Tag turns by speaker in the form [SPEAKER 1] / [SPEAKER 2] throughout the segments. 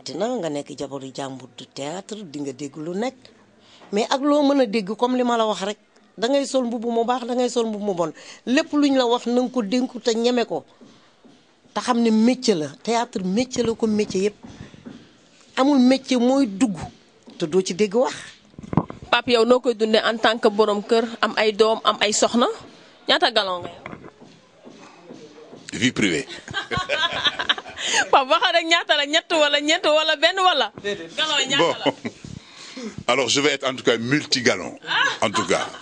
[SPEAKER 1] rawatina nga nekk jabaru jàmbur du théâtre di nga dégg lu nekk mais ak loo mën a dégg comme li ma la wax rek da ngay sol mbubb mu baax da ngay sol mbubb mu bon lépp luñ la wax na nga ko dénku te ñeme ko te xam ne métier la théâtre métier la ko métier yëpp amul métier mooy dugg te doo ci dégg wax.
[SPEAKER 2] Pape yow noo koy dundee en tant que borom kër am ay doom am ay soxna ñaata galon nga
[SPEAKER 3] vie privée.
[SPEAKER 2] Pape waxal rek ñaata la ñett wala ñeent wala benn wala. galon yi ñaata la.
[SPEAKER 3] Alors je vais être en tout cas multigalon. En tout cas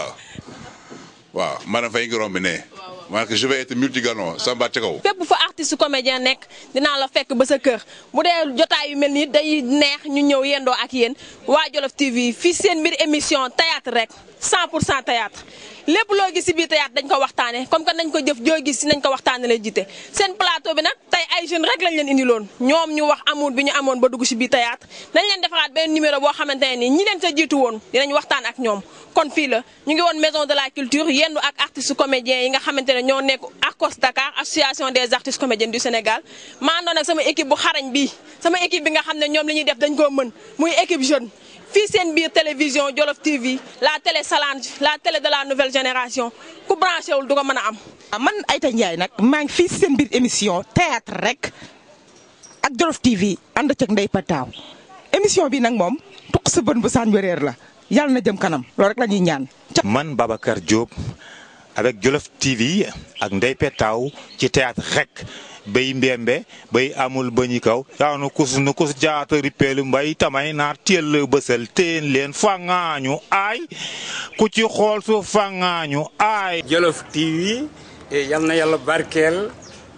[SPEAKER 3] waaw maanaam fay ngi romb ne. maanaam je vais être multigalon Samba ca kaw.
[SPEAKER 2] fépp fa artiste comédien nekk dinaa la fekk ba sa kër bu dee jotaay yu mel nii day neex ñu ñëw yendoo ak yéen waa Jolof TV fii seen mbir émission théâtre rek 100% théâtre lépp loo gis si biir théâtre dañ ko waxtaane comme que nañ ko jëf joo gis si nañ ko waxtaane lay jiite seen plateau bi nag tey ay jeunes rek lañ leen indiloon ñoom ñu wax amour bi ñu amoon ba dugg si biir théâtre nañ leen defaraat benn numéro boo xamante ne nii ñi leen sa jiitu woon dinañ waxtaan ak ñoom kon fii la ñu ngi woon maison de la culture yendu ak artistes comédiens yi nga xamante ne ñoo nekk ACOS Dakar association des artistes comédiens du Sénégal maa àndoon ak sama équipe bu xarañ bi sama équipe bi nga xam ne ñoom li ñuy def dañ koo mën muy équipe jeune fii seen biir télévision Jolof TV la télé Salange la télé de la nouvelle génération ku branché wul du ko mën a am.
[SPEAKER 4] man Aïta Ndiaye nag maa ngi fii seen biir émission théâtre rek ak Jolof TV ànd ak Ndeye Pétaw émission bi nag moom tuq sa bën bu saañ wéréer la yàlla na jëm kanam loolu rek la ñuy ñaan.
[SPEAKER 5] man Babacar Diop avec Jolof TV ak Ndeye Pétaw ci théâtre rek. bay mbembe bay amul bañi kaw yaa nu kus jaata ripeelu mbay tamay naar teel bësal teen leen fangaañu aay ku ci xool su fangaañu aay.
[SPEAKER 6] Jolof TV yal na yàlla barkeel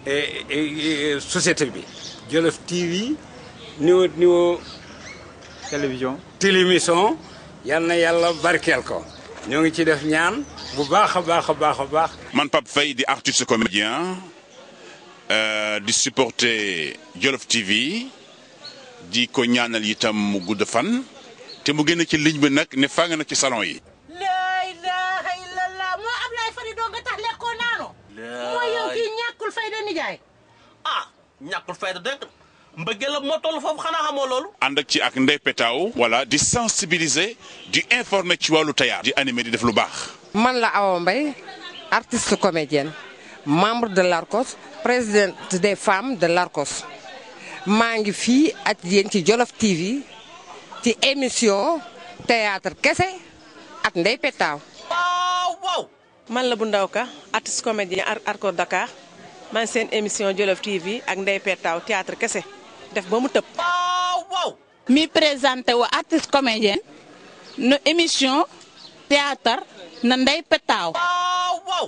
[SPEAKER 6] société bi Jolof TV niveau télévision yal na yàlla barkeel ko ñoo ngi ci def ñaan bu baax a baax a baax a baax.
[SPEAKER 3] man Pape Faye di artiste comédien. di supporter Jolof TV di ko ñaanal itam mu gudd fan te mu génn ci ligne bi nag ne faa nga nag ci salon yi.
[SPEAKER 1] laa ilaaha illallah moo Ablaye Fari doo nga tax lekkoo naano. moo yow kii ñàkkul fayda nijaay.
[SPEAKER 7] ñàkkul fayda dëgg mbëggeel la moo toll foofu xanaa xamoo loolu.
[SPEAKER 3] ànd ak ci ak Ndeye Pétaw. voilà di sensibiliser di informer ci wàllu théâtre di animer di def lu baax.
[SPEAKER 8] man la Awa Mbaye artiste comédienne membre de l'ARCOS présidente des femmes de l'ARCOS maa ngi fii ak yéen ci Jolof TV ci émission théâtre kese ak Ndeye Pétaw.
[SPEAKER 7] waaw.
[SPEAKER 2] man la bu ndaw ka artiste comédien ACOS Dakar man seen émission Jolof TV ak Ndeye Pétaw théâtre kese def ba mu tëb.
[SPEAKER 7] waaw.
[SPEAKER 9] mi présenté wu artiste comédien no émission théâtre na Ndeye Pétaw.
[SPEAKER 7] waaw.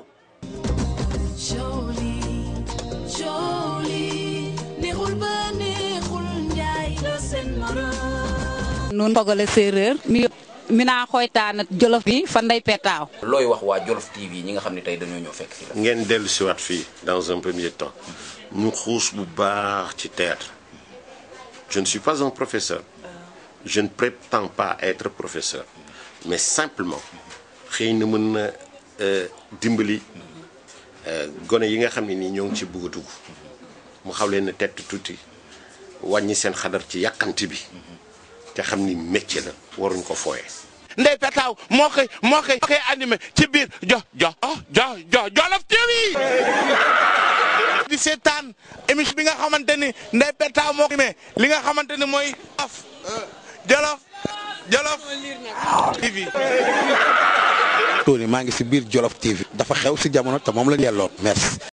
[SPEAKER 9] nun fogole séeréer mi naa xooytaana Jolof bi fa Ndeye Pétaw.
[SPEAKER 10] looy wax waa Jolof TV ñi nga xam ne tey dañoo ñëw fekk fii la.
[SPEAKER 11] ngeen dellu si waat fii dans un premier temps ñu xuus bu baax ci théâtre je ne suis pas un professeur je ne prétends pas être professeur mais simplement xëy na mën na dimbali gone yi nga xam ne nii ñoo ngi ci bugg a dugg mu xaw leen a tett tuuti wàññi seen xadar ci yàkkanti bi te xam ni métier la waruñ ko fooye.
[SPEAKER 12] Ndeye Pétaw moo koy animé ci biir Jolof TV di seetaan émission bi nga xamante ni Ndeye Pétaw moo ko animé li nga xamante ni mooy Jolof TV.
[SPEAKER 13] Tony maa ngi si biir Jolof TV dafa xew si jamono te moom la ñu yelloon merci.